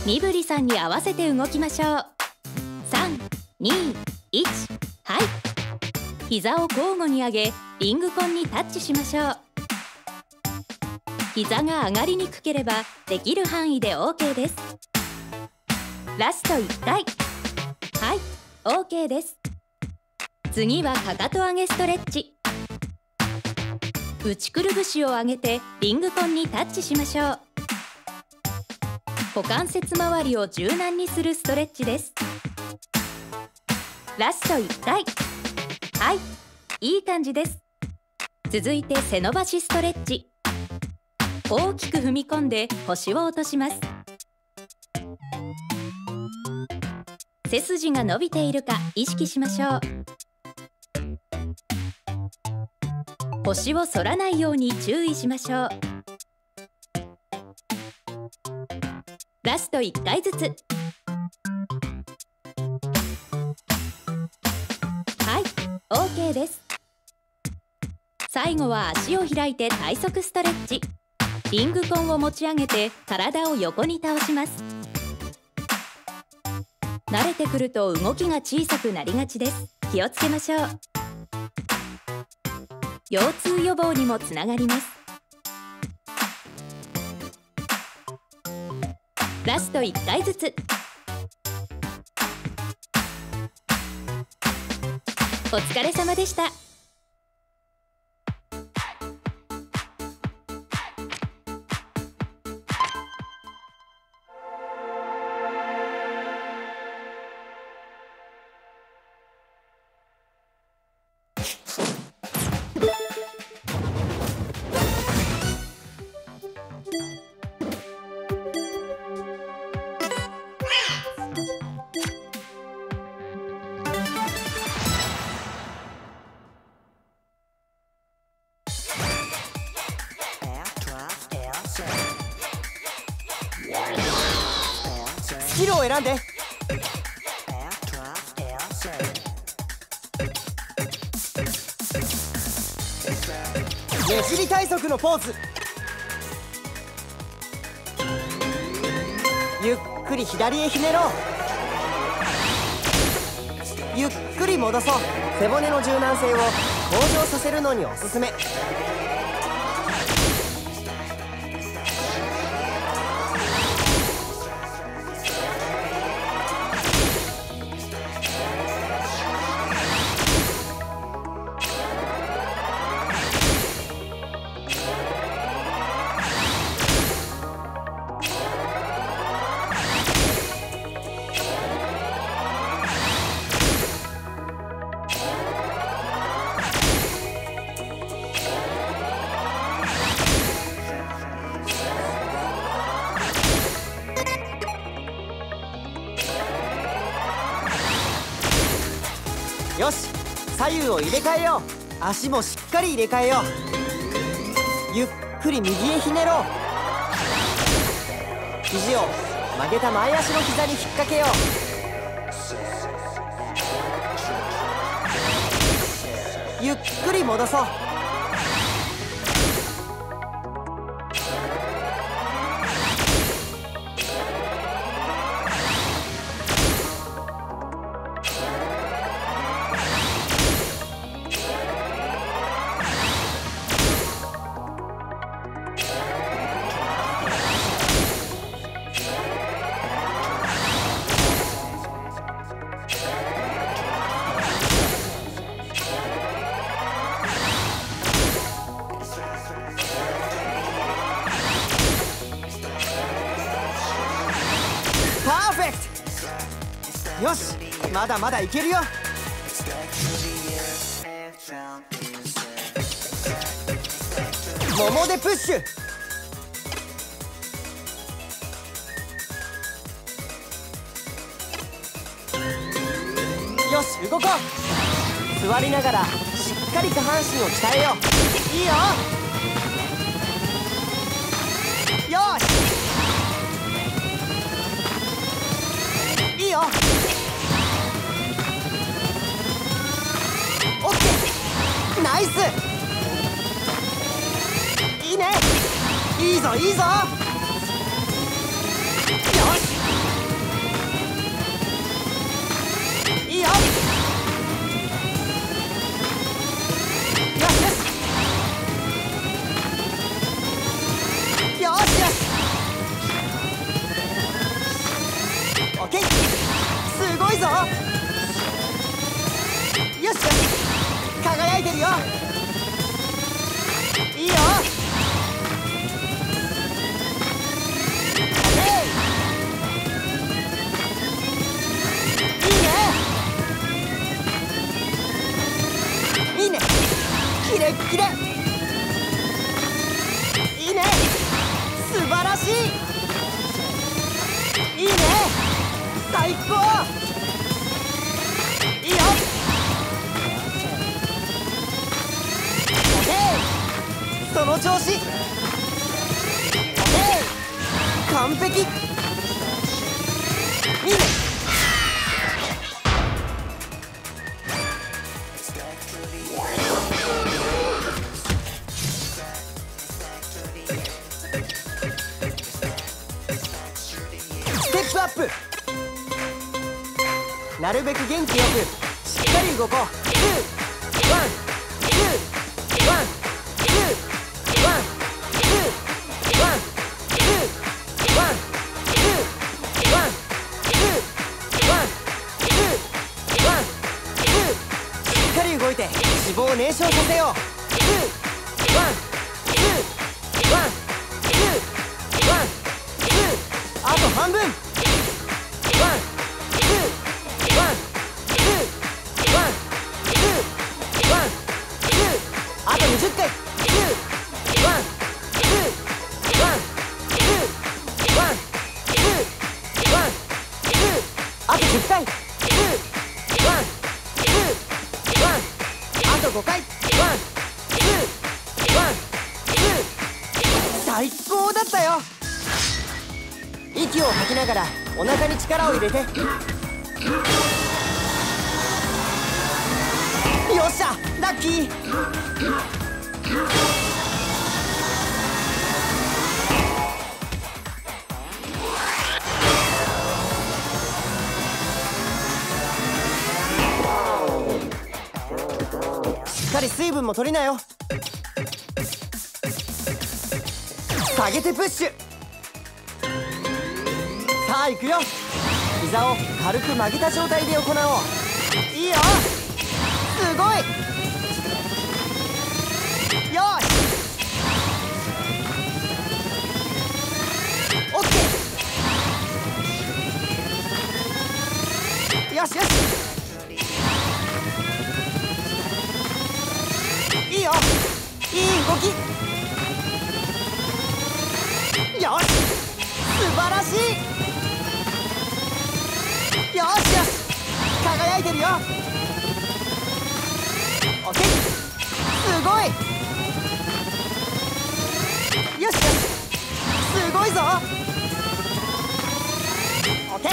身振りさんに合わせて動きましょう。3、2、1、はい。膝を交互に上げ、リングコンにタッチしましょう。膝が上がりにくければできる範囲で OK です。ラスト1回。はい、OK です。次はかかと上げストレッチ。内くるぶしを上げてリングコンにタッチしましょう。股関節周りを柔軟にするストレッチです。ラスト1回。はい、いい感じです。続いて背伸ばしストレッチ。大きく踏み込んで腰を落とします。背筋が伸びているか意識しましょう。腰を反らないように注意しましょう。ラスト1回ずつ。はい、OK です。最後は足を開いて体側ストレッチ。リングコンを持ち上げて体を横に倒します。慣れてくると動きが小さくなりがちです。気をつけましょう。腰痛予防にもつながります。ラスト1回ずつ。お疲れ様でした。 スキルを選んで。ねじり体側のポーズ。ゆっくり左へひねろう。ゆっくり戻そう。背骨の柔軟性を向上させるのにおすすめ。よし、左右を入れ替えよう。足もしっかり入れ替えよう。ゆっくり右へひねろう。肘を曲げた前足の膝に引っ掛けよう。ゆっくり戻そう。パーフェクト。よし、まだまだいけるよ。ももでプッシュ。よし、動こう。座りながらしっかり下半身を鍛えよう。いいよ。よし、いいよ。オッケー、ナイス。いいね。いいぞいいぞ。よし、 ぞ。よしよし、輝いてるよ。いいよ。いいね、キレッキレ。いいね、素晴らしい。いいね、最高。いいよ。オッケー、その調子。オッケー、完璧。いいね。ステップアップ。なるべく元気よくしっかり動こう。しっかり動いて脂肪を燃焼させよう。あと半分。あと20回。あと10回。あと5回。最高だったよ。息を吐きながらお腹に力を入れて。よっしゃ、ラッキー。しっかり水分も取りなよ。下げてプッシュ。さあ行くよ。膝を軽く曲げた状態で行おう。いいよ、すごい。よし、オッケー。よしよし、いいよ、いい動き。よし、素晴らしい。よしよし、輝いてるよ。オッケー、すごい。よしよし、すごいぞ。オッケ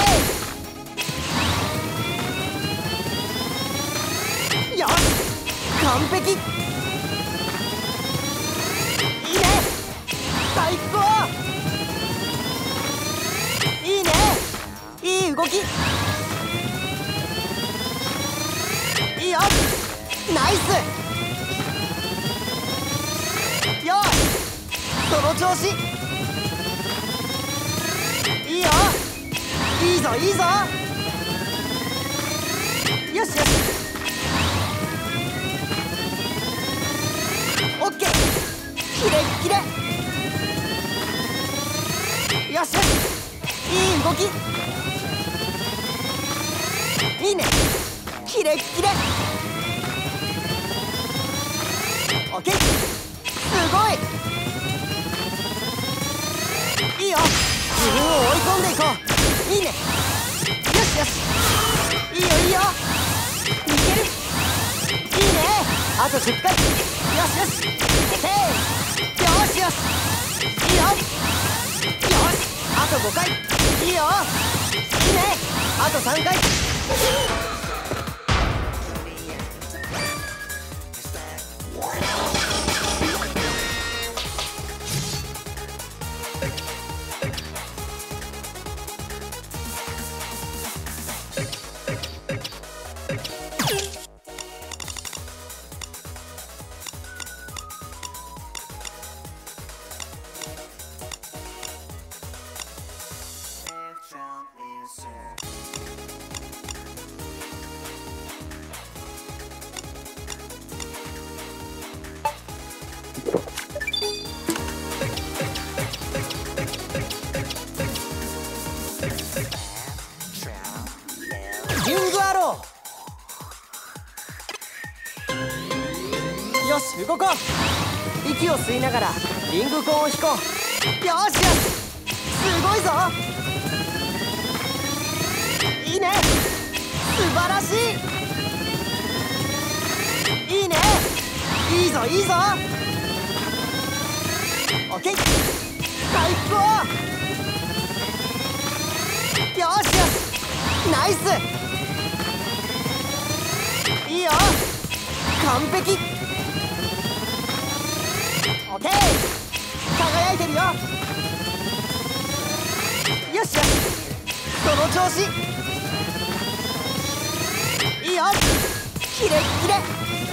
ー。よし、完璧。いいね、最高。いいね、いい動き。いいよ、ナイス。よし、その調子。いいよ、いいぞいいぞ。よしよし、オッケー、キレッキレ。よしよし、いい動き。いいね、キレッキレ。オッケー、すごい。いいよ、自分を追い込んでいこう。いいね、よしよし、いいよいいよ、いける。いいね、あと10回。よしよし、オッケー。よしよし、いいよ。よし、あと5回。いいよ、いいね、あと3回。 リングアロー。よし動こう。息を吸いながらリングコーンを引こう。よしよし、すごいぞ。いいね、素晴らしい。いいね、いいぞいいぞ。オッケー、最高。よしよし、ナイス。いいよ、完璧。オッケー、輝いてるよ。よしよし、その調子。いいよ、キレッキレ。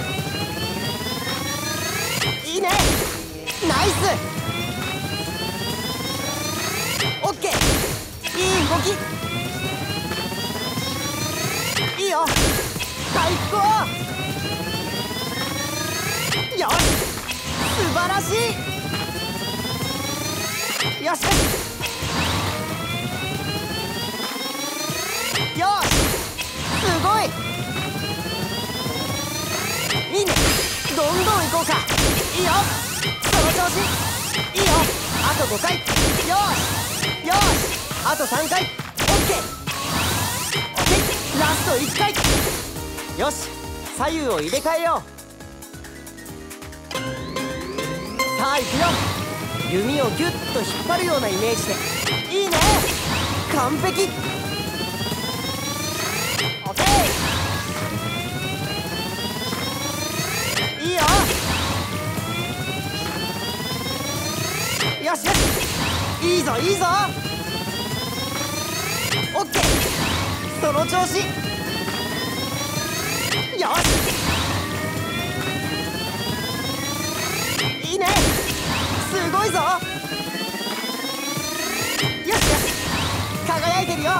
いいね、ナイス。オッケー、いい動き。いいよ、最高。よし、素晴らしい。よしよし、よし、すごい。いいね、どんどん行こうか。いいよ、その調子。いいよ、あと5回。よしよし、あと3回。オッケーオッケー、ラスト1回。よし、左右を入れ替えよう。さあ行くよ。弓をギュッと引っ張るようなイメージで。いいね、完璧。オッケー、いいよ。よしよし、いいぞいいぞ。オッケー、その調子。よし、いいね、すごいぞ。よしよし、輝いてるよ。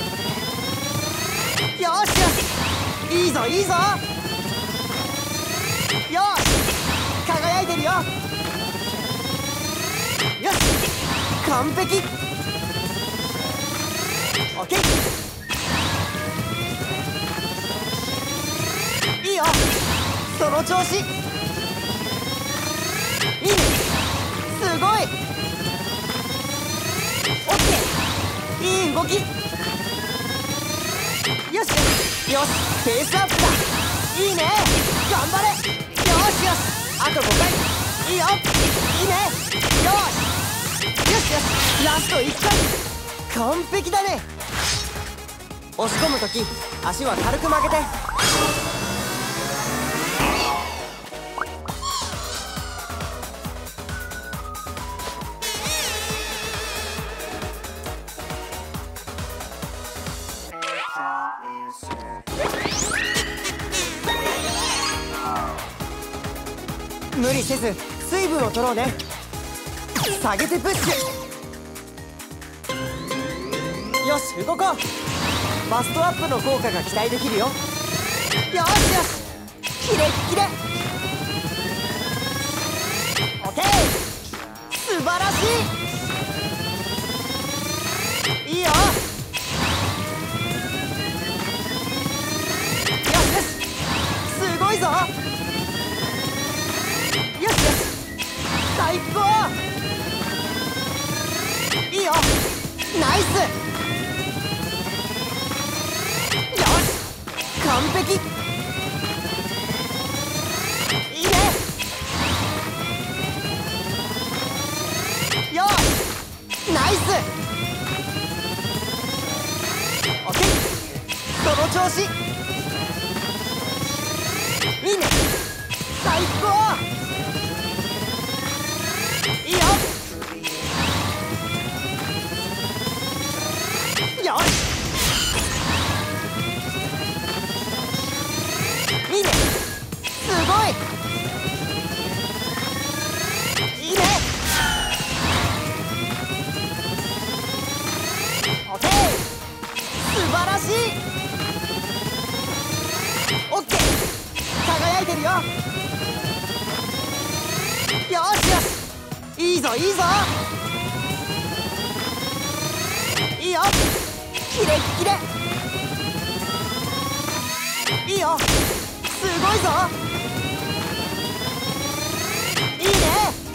よしよし、いいぞいいぞ。よし、輝いてるよ。よし、完璧。オッケー、いいよ、その調子。いいね、すごい。オッケー、いい動き。よしよしよし、ペースアップだ。いいね、頑張れ。よしよし、あと5回。いいよ、いいね。よしよしよし、ラスト1回。完璧だね。押し込むとき足は軽く曲げて。無理せず水分を取ろうね。下げてプッシュ。よし動こう。バストアップの効果が期待できるよ。よしよし、キレッキレ。オッケー、素晴らしい。いいよ。よしよし、すごいぞ。よしよし、最高。いいよ、ナイス。よし、完璧。いいね。よし、ナイス。オッケー、その調子。いいね、最高。いいよ。よし、いいね、すごい。いいね。オッケー、素晴らしい。オッケー、輝いてるよ。よしよし、いいぞいいぞ。いいよ。 キレッキレ。いいよ、すごいぞ。いいね。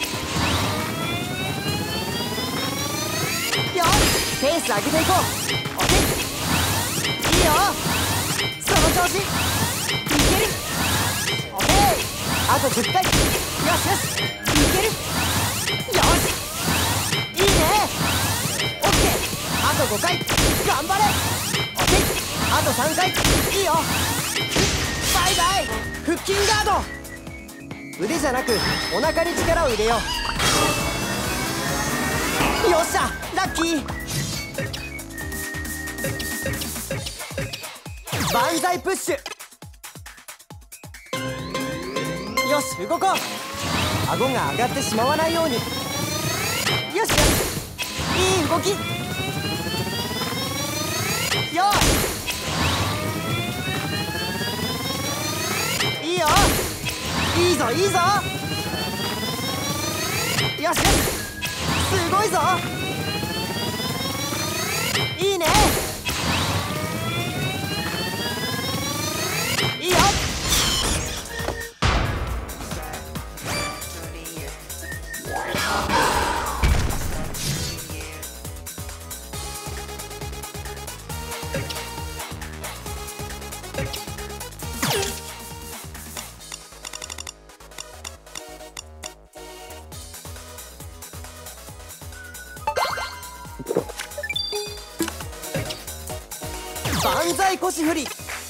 よし、ペース上げていこう。オッケー。いいよ、その調子。いける。オッケー。あと10回。よしよし、いける。よし、いいね。オッケー。あと5回。頑張れ。オッケー。あと3回。いいよ。バイバイ。腹筋ガード。腕じゃなくお腹に力を入れよう。よっしゃ、ラッキー。バンザイプッシュ。よし、動こう。顎が上がってしまわないように。よしよし、いい動き。よし、いいよ、いいぞいいぞ。よしよし、すごいぞ。いいね。いいよ。万歳腰振り。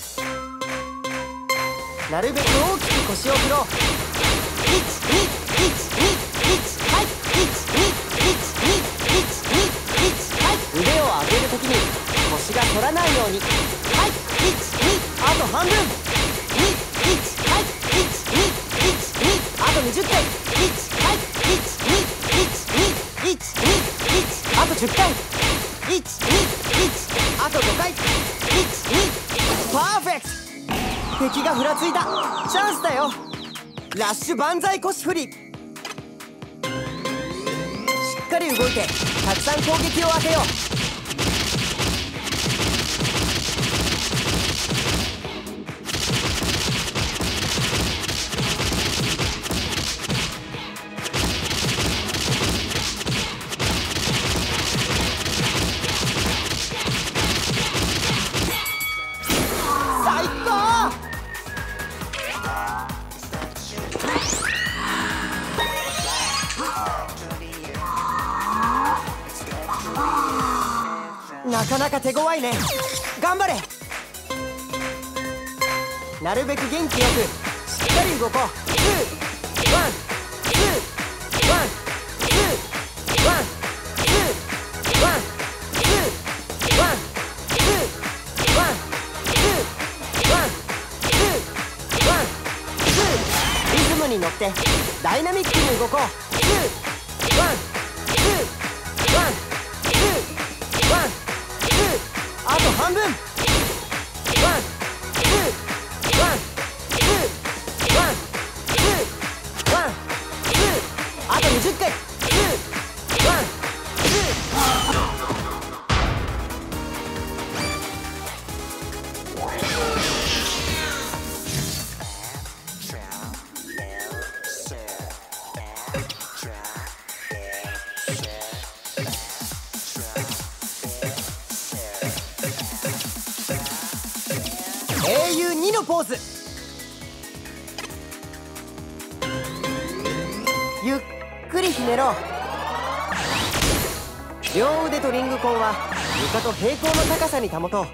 なるべく大きく腰を振ろう。12121、はい、12121、はい。腕を上げるときに腰が反らないように。はい、12、あと半分。21、はい、1212、あと20回。1、はい、1212、あと10回。121、あと5回。パーフェクト。敵がふらついた。チャンスだよ。ラッシュ万歳腰振り。しっかり動いてたくさん攻撃を当てよう。なかなか手強いね。頑張れ。なるべく元気よくしっかり動こう。リズムに乗ってダイナミックに動こう。あと半分。あと20回。英雄2のポーズ。ゆっくりひねろう。両腕とリングコンは床と平行の高さに保とう。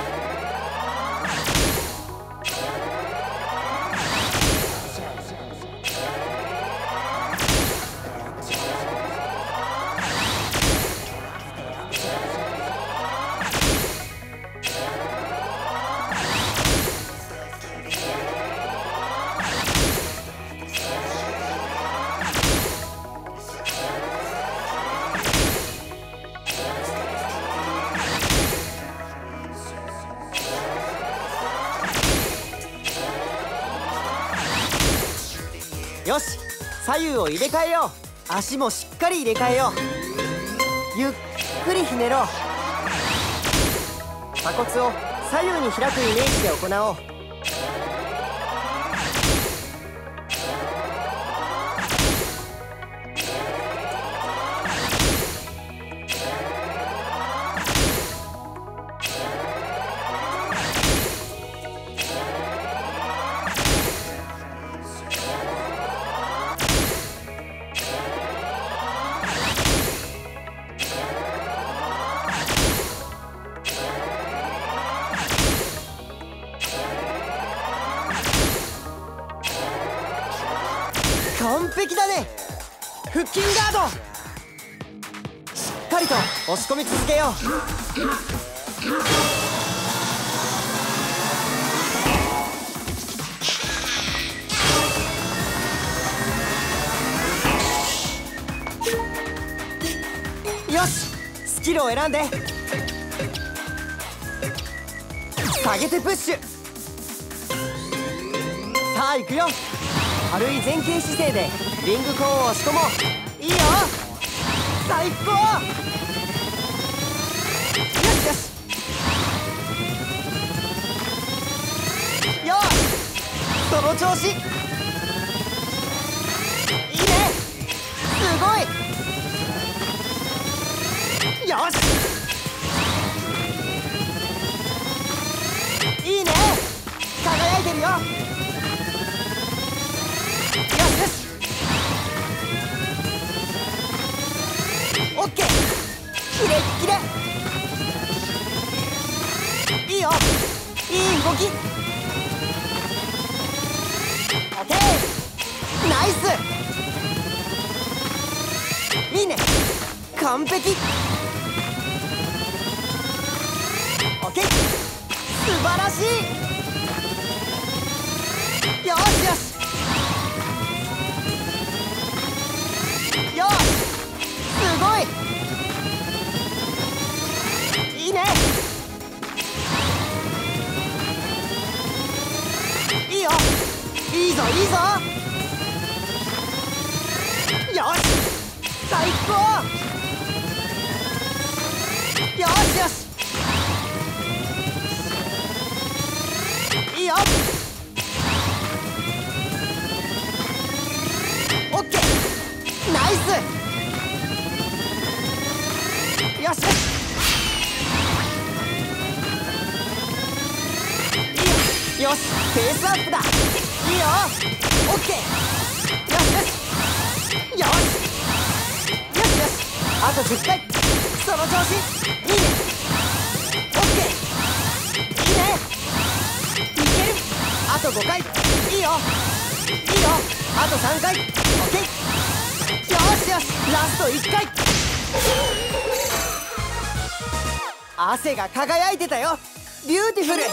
よし、左右を入れ替えよう。足もしっかり入れ替えよう。ゆっくりひねろう。 鎖骨を左右に開くイメージで行おう。完璧だね。腹筋ガード、しっかりと押し込み続けよう。よし、スキルを選んで。下げてプッシュ。さあ行くよ。軽い前傾姿勢でリングコーンを押し込もう。いいよ、最高。よしよし、よし、その調子。いいね、すごい。よし、いいね、輝いてるよ。オッケー、キレッキレ。いいよ、いい動き。オッケー、ナイス。いいね、完璧。オッケー、素晴らしい。よしよしよし、すごい。いいね、いいよ、いいぞいいぞ。よし、最高。よしよし、いいよ。オッケー、ナイス。よしよし、いいよ。よし、ペースアップだ。いいよ、オッケー。よしよしよしよしよし、あと10回。その調子。いいね、オッケー。いいね、いける。あと5回。いいよいいよ、あと3回。オッケー。よしよし、ラスト1回。汗が輝いてたよ。ビューティフル。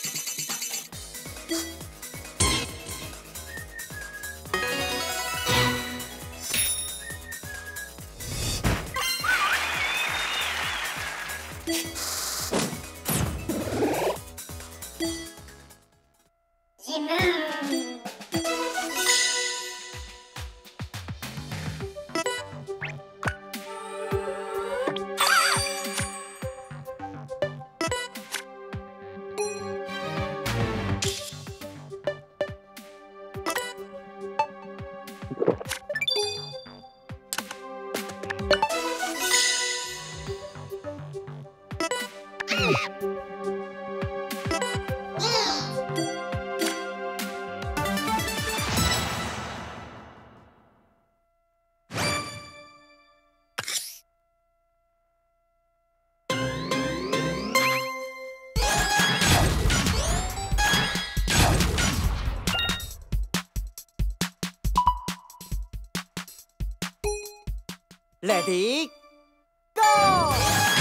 レディーゴー。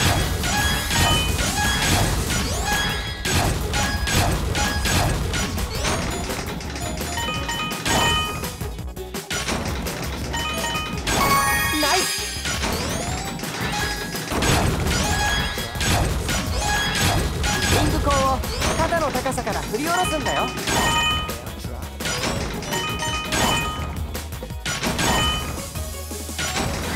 ナイス。リングコーンを肩の高さから振り下ろすんだよ。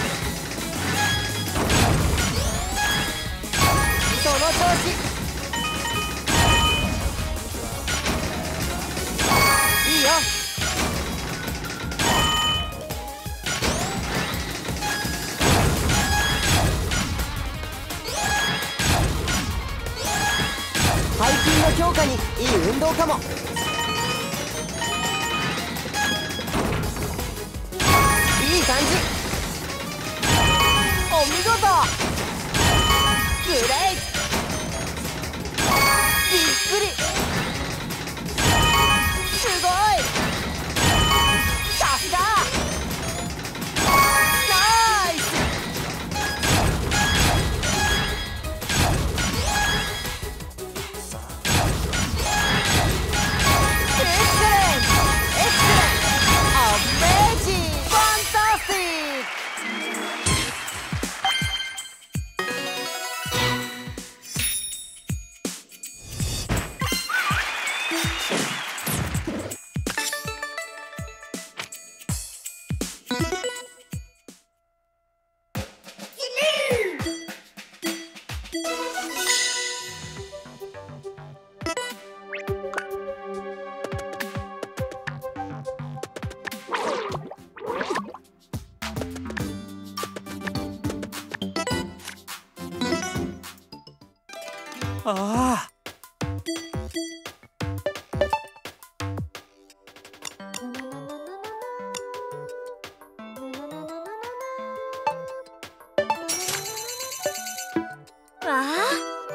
その調子。 の強化にいい運動かも。いい感じ。お見事。グレイト。びっくり。すごい。さすが。ナイス。エクセレント。エクセレント。アメージング。ファンタスティック。ああ。 わあ。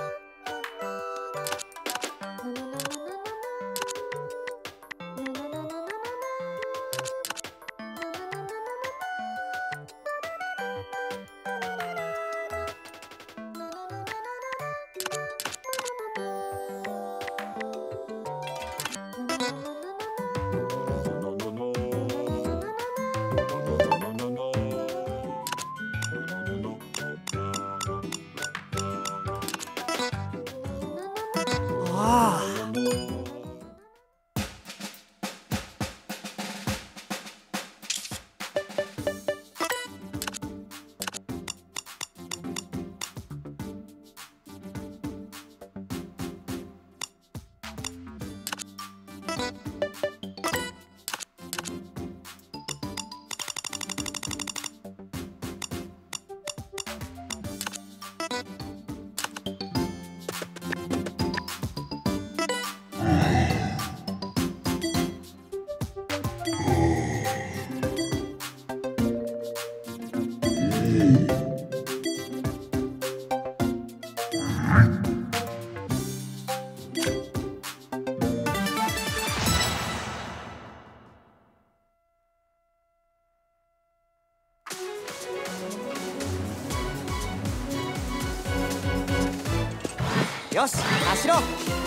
よし、走ろう。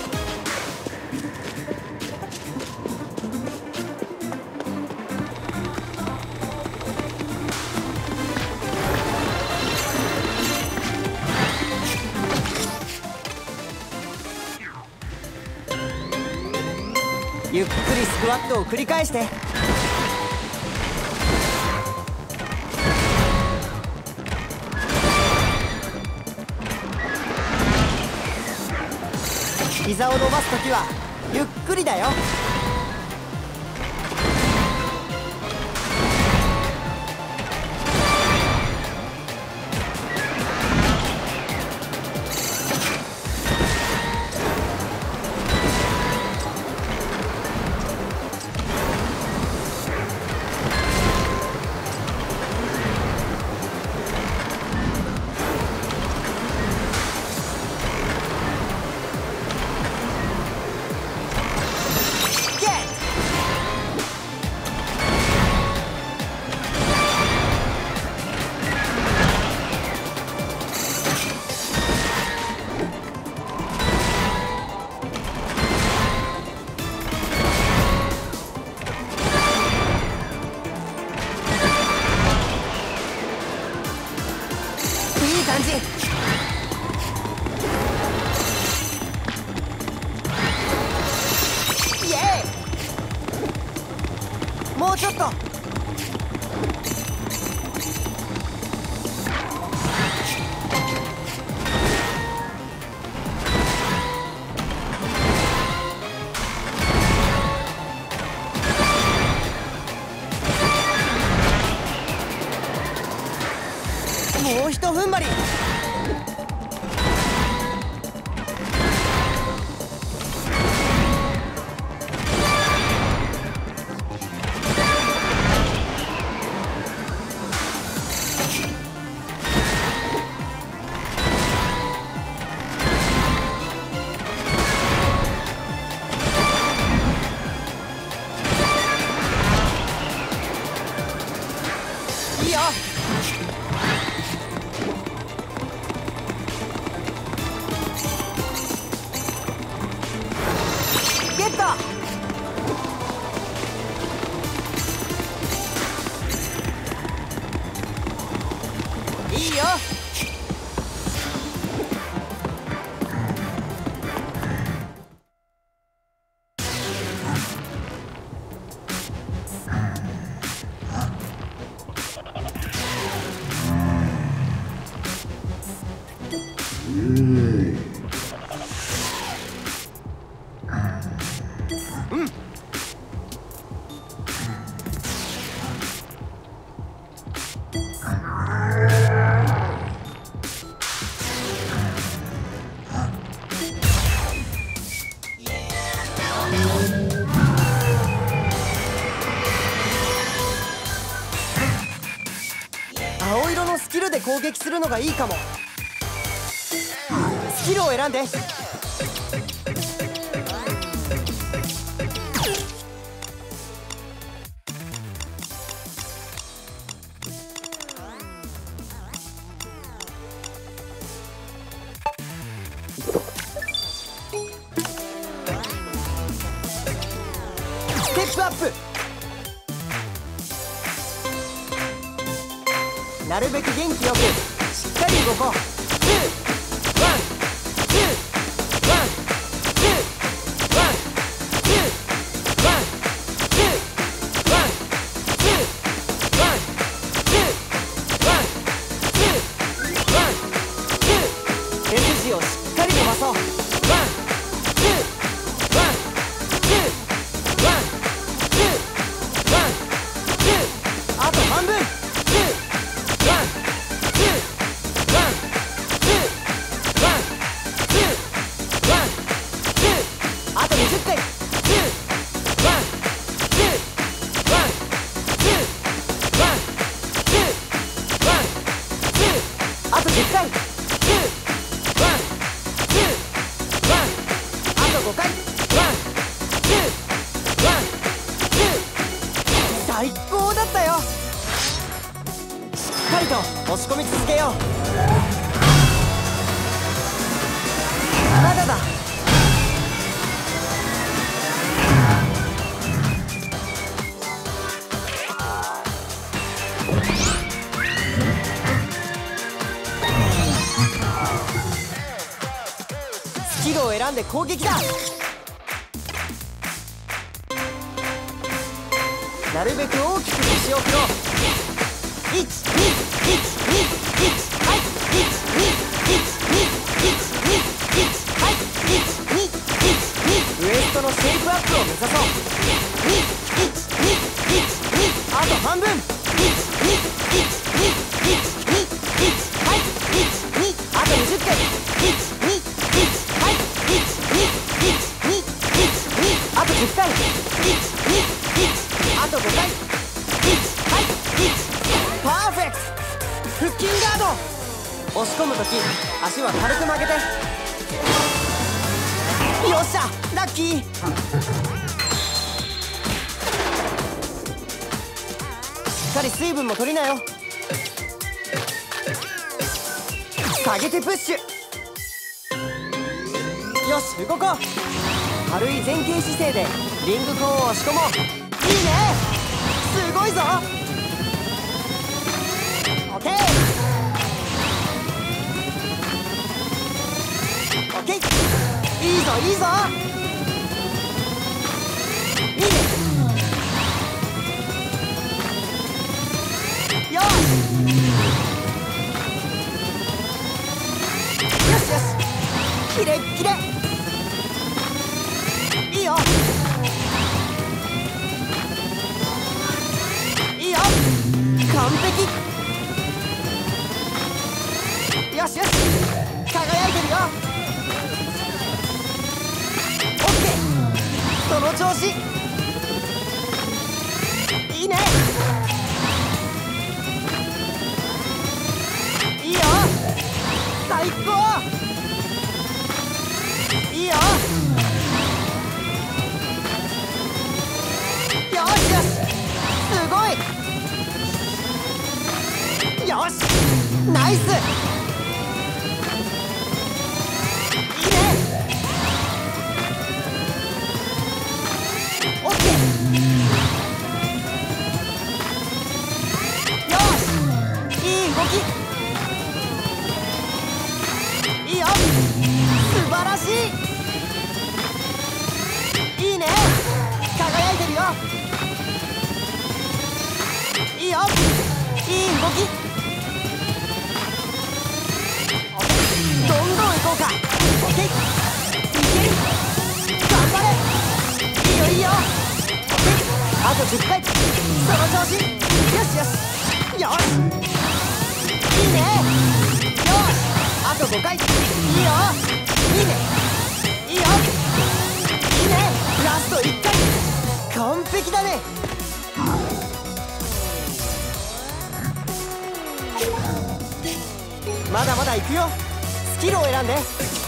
ゆっくりスクワットを繰り返して。膝を伸ばすときはゆっくりだよ。もうちょっと。もうひと踏ん張り。 攻撃するのがいいかも。スキルを選んで。ステップアップ。なるべく元気よくしっかり動こう。背筋をしっかり伸ばそう。あと半分。あと20回。あと10回。あと5回。最高だったよ。しっかりと押し込み続けよう。まだだ。スキルを選んで攻撃だ。なるべく大きく腰を振ろう。1、2、1、2、1、はい、1、2、1、2、1、2、1、はい、1、2、1、2。ウエストのシェイプアップを目指そう。2、1、2、1、2。あと半分。1、2、1、2、1、2、1、はい、1、2。あと20回。1、2、1、はい、1、2、1、2、1、2。あと10回。1、2、1。あと5回。1、はい、1。パーフェクト。腹筋ガード。押し込むとき足は軽く曲げて。よっしゃ、ラッキー。しっかり水分も取りなよ。下げてプッシュ。よし、動こう。軽い前傾姿勢でリングコーンを押し込もう。いいね、すごいぞ。オッケーオッケー、いいぞいいぞ。いいね。よしよしよし、キレッキレ。いいよいいよ、完璧。よしよし、輝いてるよ。オッケー、その調子。いいね。いいよ、最高。いいよ。よしよし、すごい。よし、ナイス。いいね。オッケー。よし、いい動き。いいよ、素晴らしい。いいね、輝いてるよ。いいよ、いい動き。どんどん行こうか。オッケー、いける。頑張れ。いいよいいよ。オッケー、あと10回。その調子。よしよしよし、いいね。よし、あと5回。いいよ、いいね。いいよ、いいね。ラスト1回。完璧だね。 まだまだ行くよ。スキルを選んで。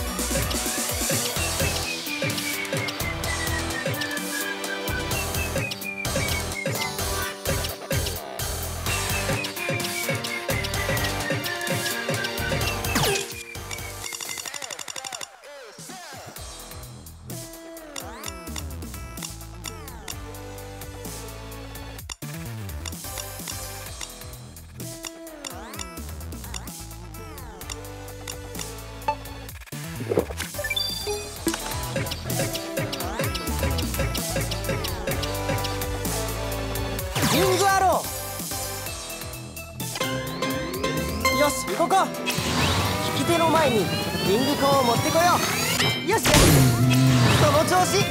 リングアロー。よし動こう。引き手の前にリングコーンを持ってこよう。よしよし、その調子。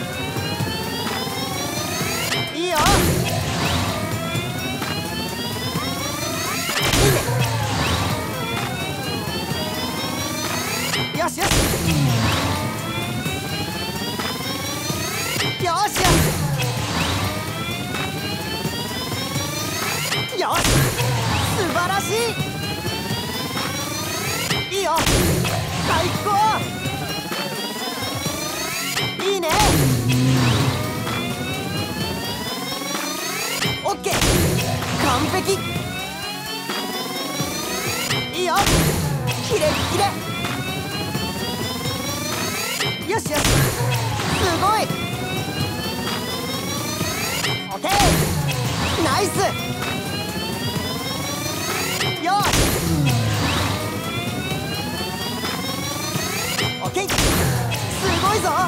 いいよ。いいね。よしよし、よしよし、よし、素晴らしい。いいよ、最高。いいね。オッケー、完璧。いいよ、キレッキレ。よしよし、すごい。オッケー、ナイス。よし、オッケー、すごいぞ。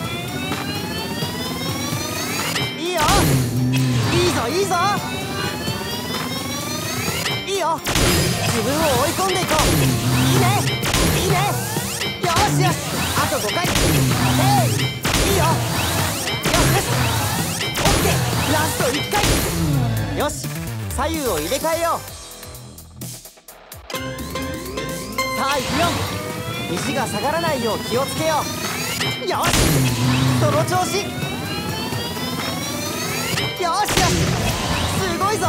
いいよ、いいぞいいぞ。いいよ、自分を追い込んでいこう。いいねいいね。よしよし、あと5回。オッケー、いいよ。よしよし、オッケー、ラスト1回。よし、左右を入れ替えよう。さあ行くよ。肘が下がらないよう気をつけよう。よし、その調子。よしよし、すごいぞ。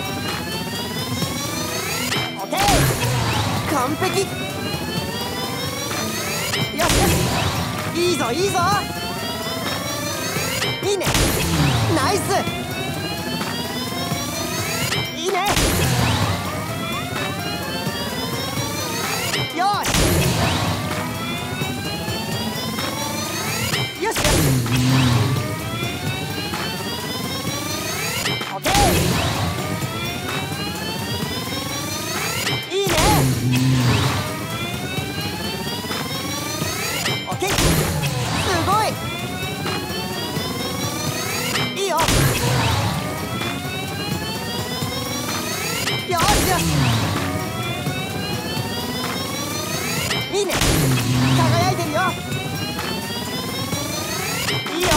オッケー、完璧。よしよし、いいぞいいぞ。いいね、ナイス。いいね。よしよしよし、オッケー、いいね。オッケー、すごい。いいよ。よしよし、いいね、輝いてるよ。いいよ。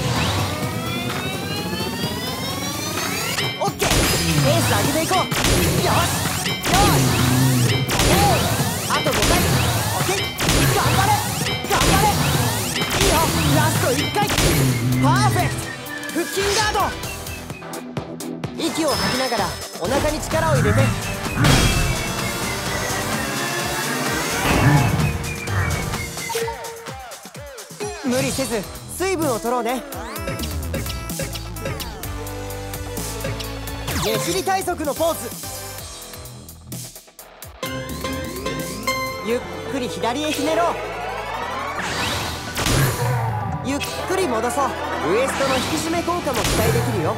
オッケー、ペース上げていこう。よしよし、オッケー、あと5回。オッケー、頑張れ頑張れ。いいよ、ラスト1回。パーフェクト。腹筋ガード。息を吐きながらお腹に力を入れて。無理せず水分を取ろうね。ねじり体側のポーズ。ゆっくり左へひねろう。ゆっくり戻そう。ウエストの引き締め効果も期待できるよ。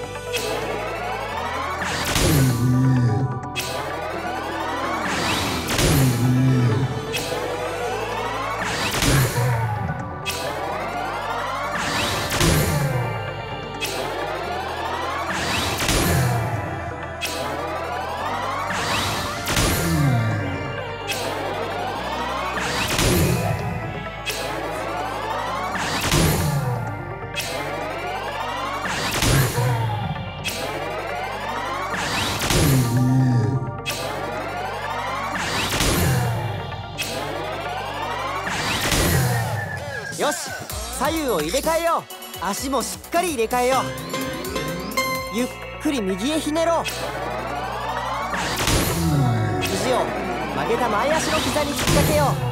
よし、左右を入れ替えよう。足もしっかり入れ替えよう。ゆっくり右へひねろう。肘を曲げた前足の膝に引っ掛けよう。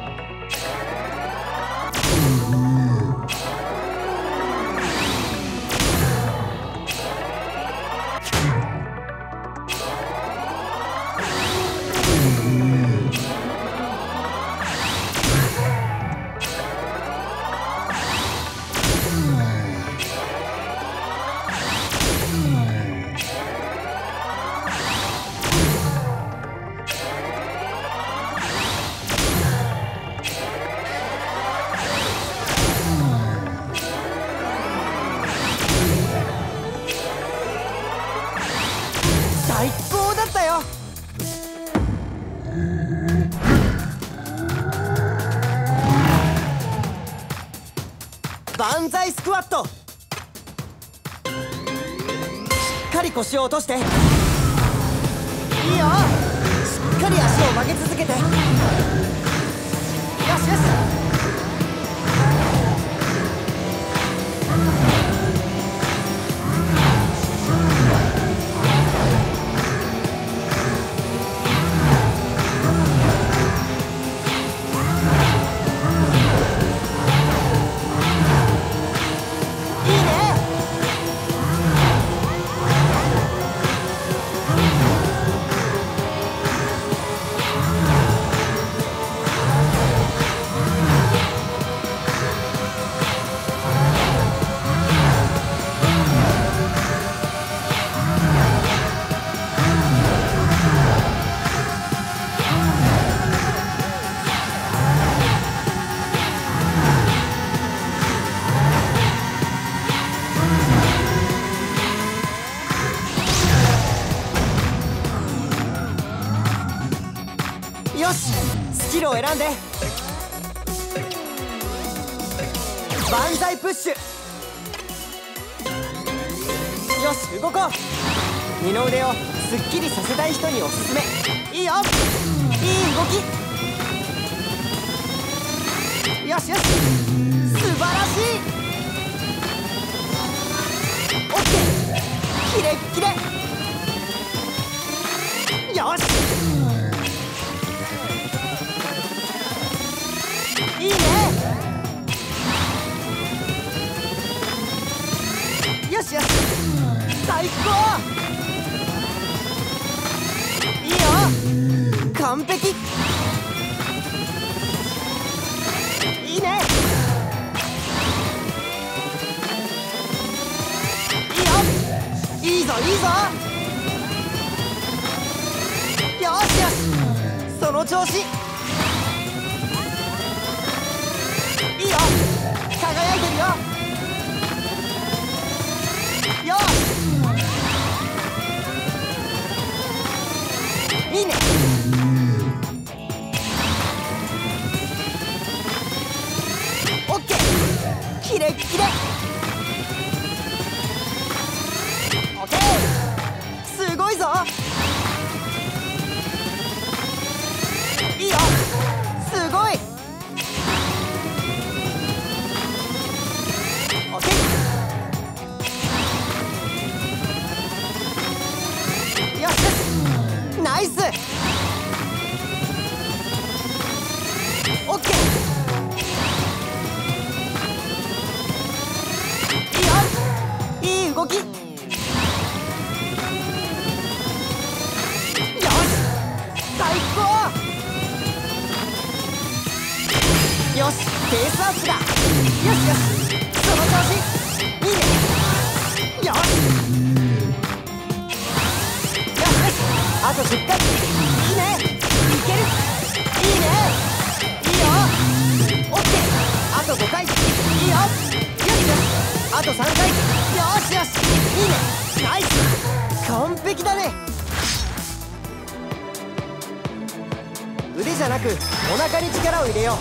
最高だったよ。万歳スクワット。しっかり腰を落として。いいよ。しっかり足を曲げ続けて。よしよし。よし、スキルを選んで。万歳プッシュ。よし、動こう。二の腕をすっきりさせたい人におすすめ。いいよ、いい動き。よしよし、素晴らしい。オッケー、キレッキレ。よし、いいね。よしよし、最高。いいよ、完璧。いいね。いいよ、いいぞいいぞ。よしよし、その調子。いいよ、輝いてるよ。よし、いいね。オッケー、キレッキレ。オッケー、すごいぞ。いいよ、すごい。オッケー、よしよし、ナイス。オッケー、いいよ、いい動き。よし、最高。よし、ペースアップだ。よしよし、その調子。いいね。よしよしよし、あと10回。いいね、いける。いいね、いいよ。オッケー、あと5回。いいよ。よしよし、あと3回。よしよし、いいね、ナイス。完璧だね。腕じゃなくお腹に力を入れよ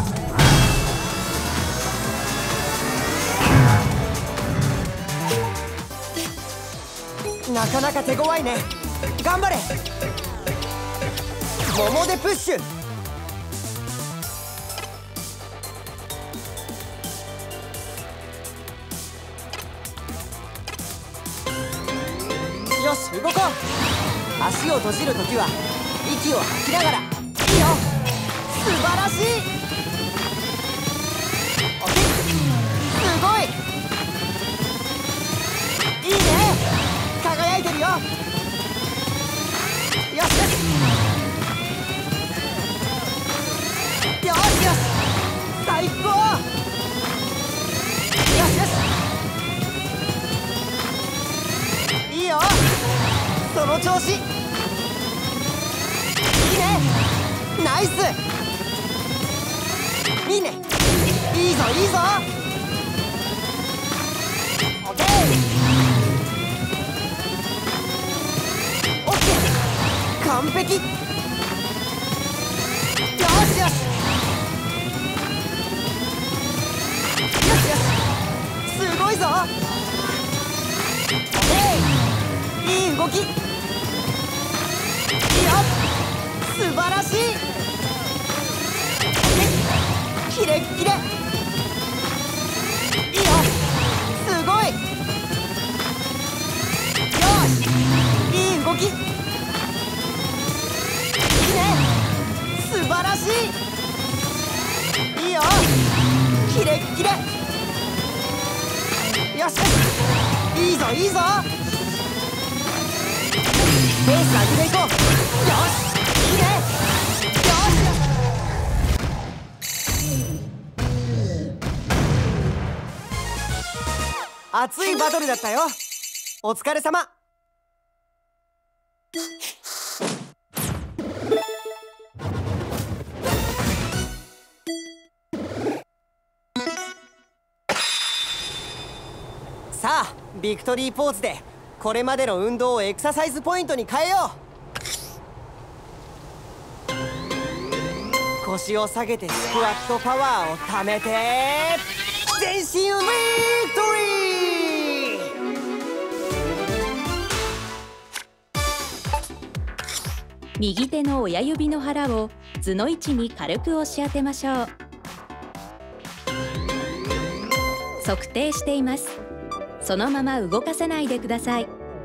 う。なかなか手強いね。頑張れ。桃でプッシュ。よし、動こう。足を閉じるときはい息を吐きながら。いいよ、素晴らしい。オッケー、すごい。いいね、輝いてるよ。よしよしよしよし、最高。よしよし、いいよ、その調子。いいね、ナイス。いいね、いいぞいいぞ。オッケーオッケー、完璧。よしよしよしよし、すごいぞ。オッケー、いい動き。いいよ、素晴らしい。オッケー、キレッキレ。いいよ、すごい。よし、いい動き。いいね、素晴らしい。いいよ、キレッキレ。よしよし、いいぞいいぞ。ペース上げていこう。よし、いいね。よしよし。熱いバトルだったよ。お疲れ様。さあ、ビクトリーポーズでこれまでの運動をエクササイズポイントに変えよう。腰を下げてスクワットパワーをためて全身ビクトリー。 右手の親指の腹を図の位置に軽く押し当てましょう。測定しています。そのまま動かさないでください。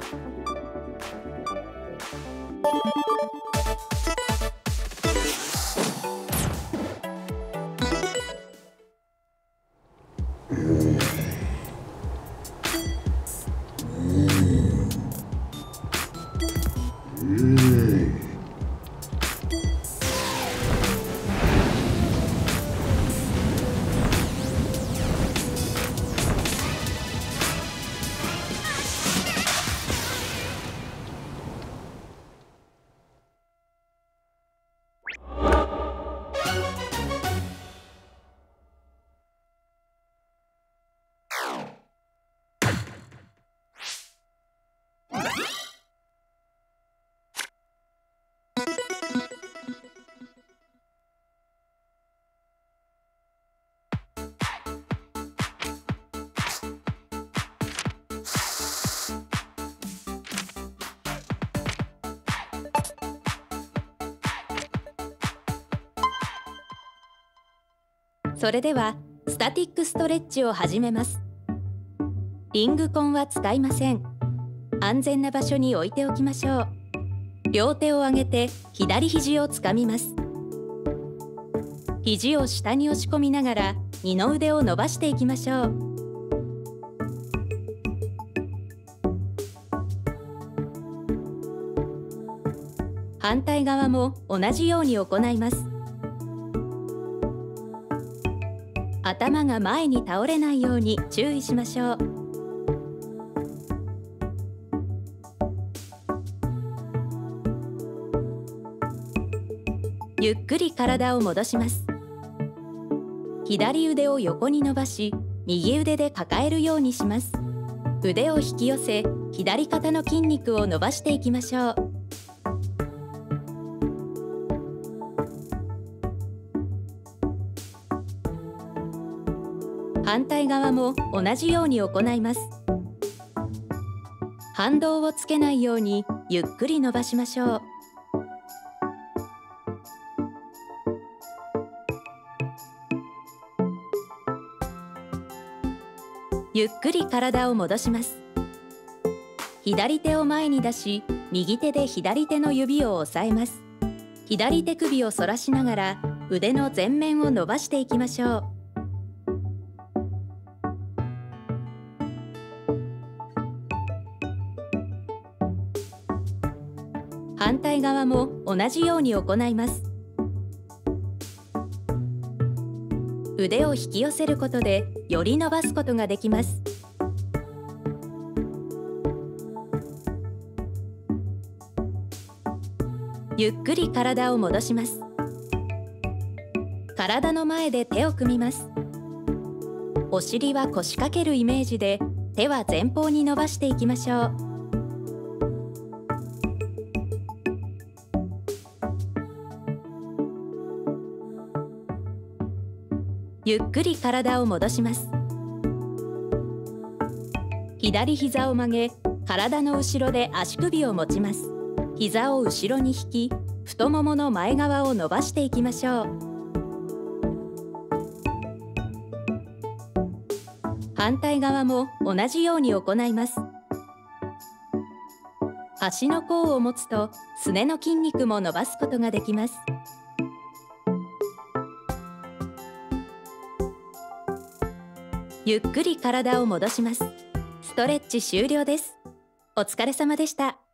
それではスタティックストレッチを始めます。リングコンは使いません。安全な場所に置いておきましょう。両手を上げて左肘をつかみます。肘を下に押し込みながら二の腕を伸ばしていきましょう。反対側も同じように行います。頭が前に倒れないように注意しましょう。ゆっくり体を戻します。左腕を横に伸ばし、右腕で抱えるようにします。腕を引き寄せ、左肩の筋肉を伸ばしていきましょう。反対側も同じように行います。反動をつけないようにゆっくり伸ばしましょう。ゆっくり体を戻します。左手を前に出し、右手で左手の指を押さえます。 左手首を反らしながら腕の前面を伸ばしていきましょう。反対側も同じように行います。腕を引き寄せることでより伸ばすことができます。ゆっくり体を戻します。体の前で手を組みます。お尻は腰掛けるイメージで手は前方に伸ばしていきましょう。ゆっくり体を戻します。左膝を曲げ、体の後ろで足首を持ちます。膝を後ろに引き、太ももの前側を伸ばしていきましょう。反対側も同じように行います。足の甲を持つと、すねの筋肉も伸ばすことができます。ゆっくり体を戻します。ストレッチ終了です。お疲れ様でした。